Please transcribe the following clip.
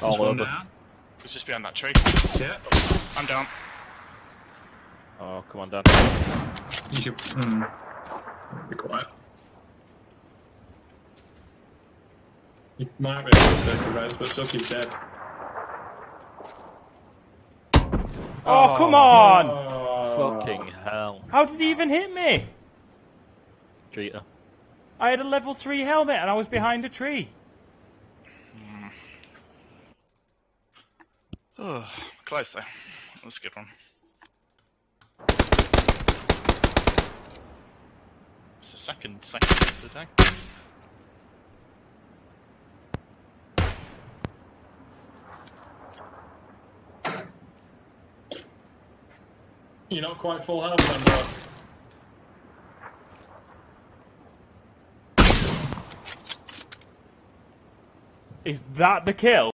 All over. Down. It's just behind that tree. Yeah. I'm down. Oh, come on, Dan. You should. Be quiet. You might be able to take the res, but Suki's dead. Oh, come on! Fucking hell. How did he even hit me? Cheater. I had a level 3 helmet and I was behind a tree. Oh, close though. That was a good one. It's the second of the day. You're not quite full health then, bro. Is that the kill?